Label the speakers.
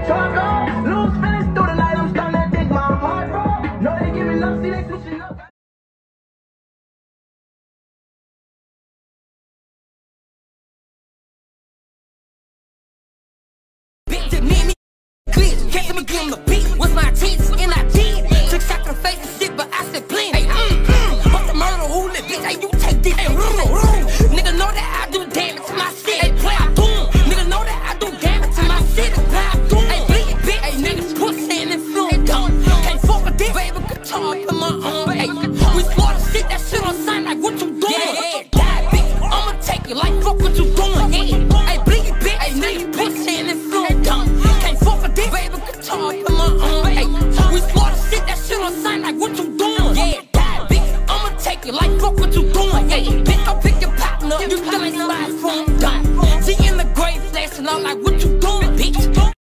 Speaker 1: charcoal. Lose feelings through the night, I'm starting to think my heart broke. No, they giving up, see they switching up.
Speaker 2: Catch me give him the beat. Was my teeth and I did. Took shot to the face and shit, but I said blend. Hey, what's the murder? Who lit bitch? Hey, you take this. Hey,